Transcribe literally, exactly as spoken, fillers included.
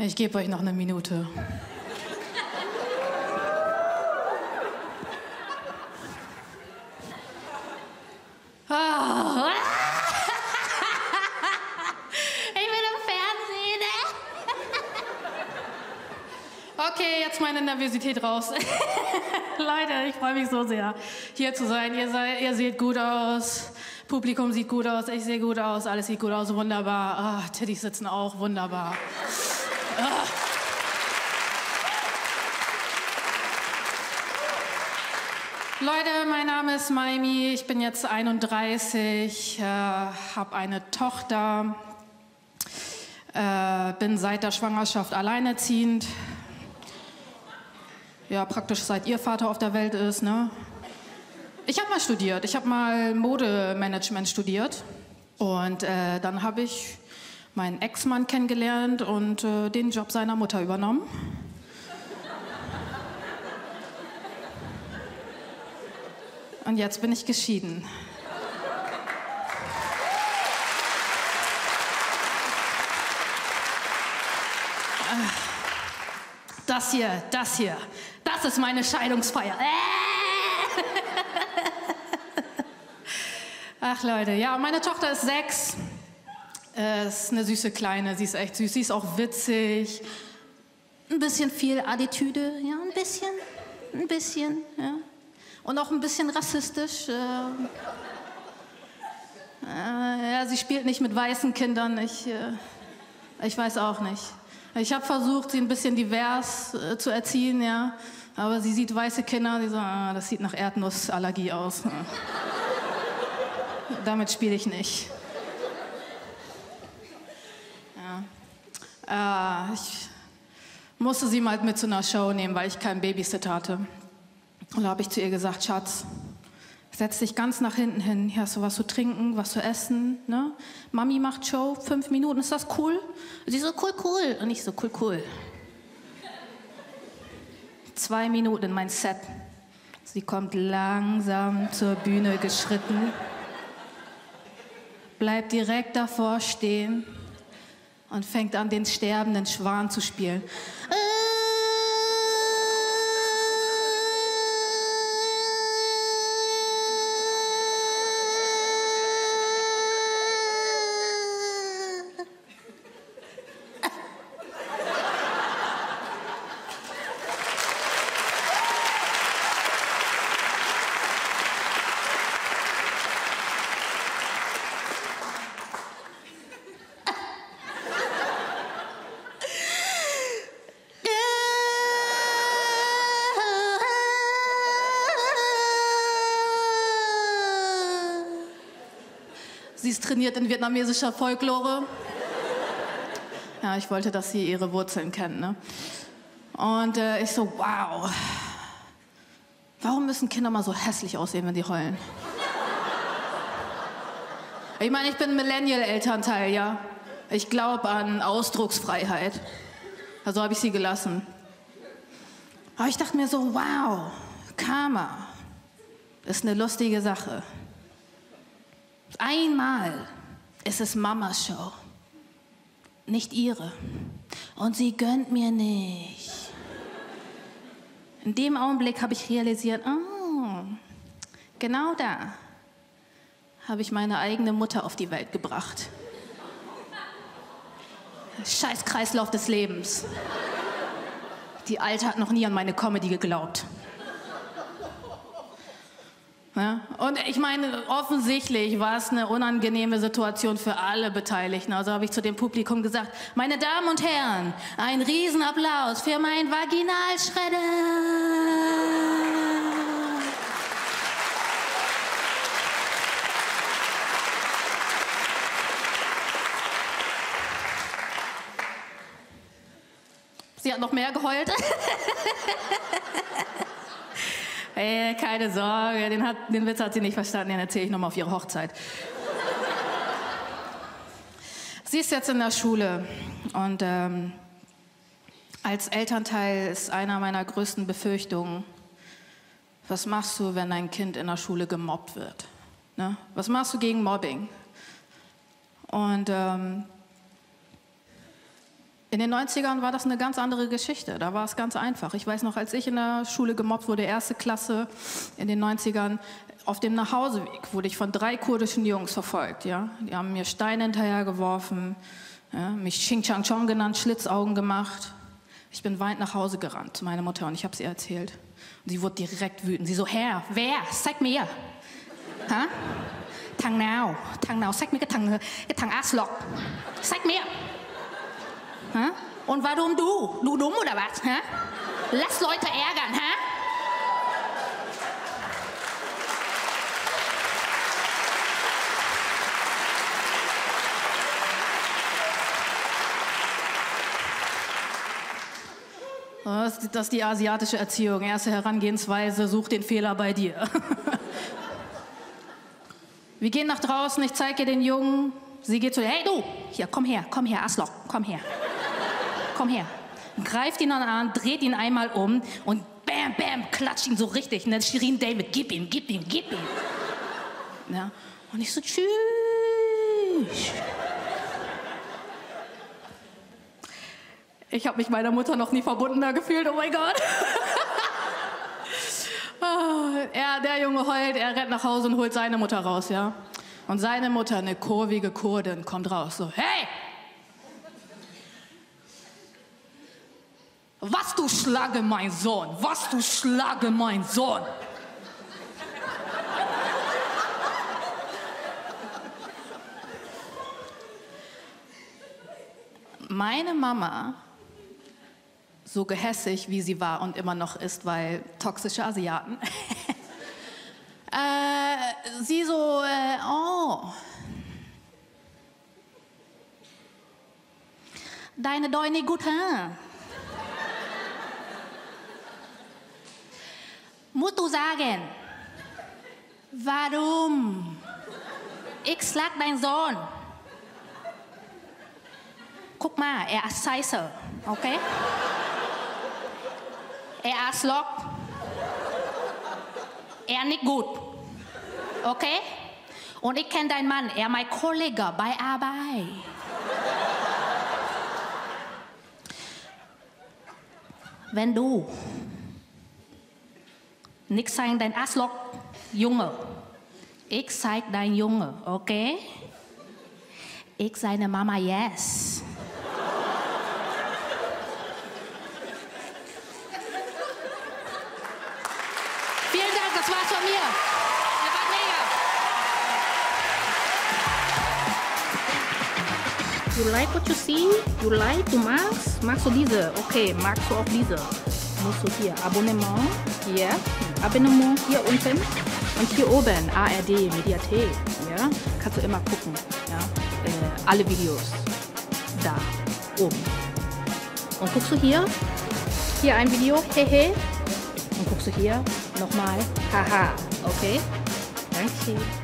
Ich gebe euch noch eine Minute. Oh. Ich bin im Fernsehen. Okay, jetzt meine Nervosität raus. Leute, ich freue mich so sehr, hier zu sein. Ihr, seid, ihr seht gut aus, Publikum sieht gut aus, ich sehe gut aus, alles sieht gut aus, wunderbar. Ah, Titties sitzen auch, wunderbar. Ah. Leute, mein Name ist Maimi, ich bin jetzt einunddreißig, äh, habe eine Tochter, äh, bin seit der Schwangerschaft alleinerziehend. Ja, praktisch seit ihr Vater auf der Welt ist, ne? Ich habe mal studiert, ich habe mal Modemanagement studiert und äh, dann habe ich meinen Ex-Mann kennengelernt und äh, den Job seiner Mutter übernommen. Und jetzt bin ich geschieden. Das hier, das hier, das ist meine Scheidungsfeier. Ach Leute, ja, meine Tochter ist sechs. Äh, ist eine süße Kleine, sie ist echt süß, sie ist auch witzig. Ein bisschen viel Attitüde, ja, ein bisschen, ein bisschen, ja. Und auch ein bisschen rassistisch. Äh, äh, ja, sie spielt nicht mit weißen Kindern, ich, äh, ich weiß auch nicht. Ich habe versucht, sie ein bisschen divers äh, zu erziehen, ja. Aber sie sieht weiße Kinder, die sagen, ah, das sieht nach Erdnussallergie aus. Ja. Damit spiele ich nicht. Ja. Äh, ich musste sie mal mit zu einer Show nehmen, weil ich keinen Babysitter hatte. Und da habe ich zu ihr gesagt, Schatz, setz dich ganz nach hinten hin, hier hast du was zu trinken, was zu essen, ne? Mami macht Show, fünf Minuten, ist das cool? Sie so, cool, cool. Und ich so, cool, cool. Zwei Minuten in mein Set. Sie kommt langsam zur Bühne geschritten, bleibt direkt davor stehen und fängt an, den sterbenden Schwan zu spielen. Sie ist trainiert in vietnamesischer Folklore. Ja, ich wollte, dass sie ihre Wurzeln kennt, ne? Und äh, ich so, wow. Warum müssen Kinder mal so hässlich aussehen, wenn die heulen? Ich meine, ich bin Millennial-Elternteil, ja. Ich glaube an Ausdrucksfreiheit. Also habe ich sie gelassen. Aber ich dachte mir so, wow, Karma ist eine lustige Sache. Einmal ist es Mamas Show, nicht ihre. Und sie gönnt mir nicht. In dem Augenblick habe ich realisiert, oh, genau da habe ich meine eigene Mutter auf die Welt gebracht. Scheiß Kreislauf des Lebens. Die Alte hat noch nie an meine Comedy geglaubt. Ja? Und ich meine, offensichtlich war es eine unangenehme Situation für alle Beteiligten. Also habe ich zu dem Publikum gesagt, meine Damen und Herren, ein Riesenapplaus für meinen Vaginalschredder. Sie hat noch mehr geheult. Hey, keine Sorge, den, hat, den Witz hat sie nicht verstanden, den erzähle ich nochmal auf ihre Hochzeit. Sie ist jetzt in der Schule und ähm, als Elternteil ist einer meiner größten Befürchtungen, was machst du, wenn dein Kind in der Schule gemobbt wird? Ne? Was machst du gegen Mobbing? Und ähm, In den neunzigern war das eine ganz andere Geschichte. Da war es ganz einfach. Ich weiß noch, als ich in der Schule gemobbt wurde, erste Klasse in den neunzigern, auf dem Nachhauseweg wurde ich von drei kurdischen Jungs verfolgt. Ja? Die haben mir Steine hinterhergeworfen, ja? Mich Ching Chang Chong genannt, Schlitzaugen gemacht. Ich bin weinend nach Hause gerannt zu meiner Mutter und ich habe es ihr erzählt. Und sie wurde direkt wütend. Sie so, Herr, wer? Zeig mir. Ha? Thằng nào? Thằng nào? Zeig mir cái thằng, cái thằng Arschloch. Zeig mir. Ha? Und warum du? Du dumm oder was? Ha? Lass Leute ärgern, ha? Das ist die asiatische Erziehung. Erste Herangehensweise, such den Fehler bei dir. Wir gehen nach draußen, ich zeige ihr den Jungen. Sie geht zu, hey du, hier, komm her, komm her, Arschloch, komm her. Komm her. Greift ihn an den Arm, dreht ihn einmal um und bam, bam, klatscht ihn so richtig. Und dann Shirin David, gib ihm, gib ihm, gib ihm. Ja. Und ich so, tschüss. Ich habe mich meiner Mutter noch nie verbundener gefühlt, oh mein Gott. er, der Junge heult, er rennt nach Hause und holt seine Mutter raus, ja. Und seine Mutter, eine kurvige Kurdin, kommt raus, so, hey! Was du schlage, mein Sohn, was du schlage, mein Sohn. Meine Mama, so gehässig wie sie war und immer noch ist, weil toxische Asiaten, äh, sie so, äh, oh, deine Deine gut, hä? Musst du sagen, warum? Ich schlag deinen Sohn. Guck mal, er ist scheiße, okay? Er ist Lock. Er nicht gut, okay? Und ich kenne deinen Mann, er ist mein Kollege bei Arbeit. Wenn du nicht sein dein Arschloch, Junge. Ich zeig dein Junge, okay? Ich seine Mama, yes. Vielen Dank, das war's von mir. Ihr wart mega. You like what you see? You like? Du magst? Magst du diese? Okay, magst du auch diese? Musst du hier Abonnement, hier, Abonnement hier unten und hier oben A R D Mediathek, ja, kannst du immer gucken, ja, äh, alle Videos da oben. Und guckst du hier, hier ein Video, hehe, und guckst du hier nochmal, haha, okay, danke.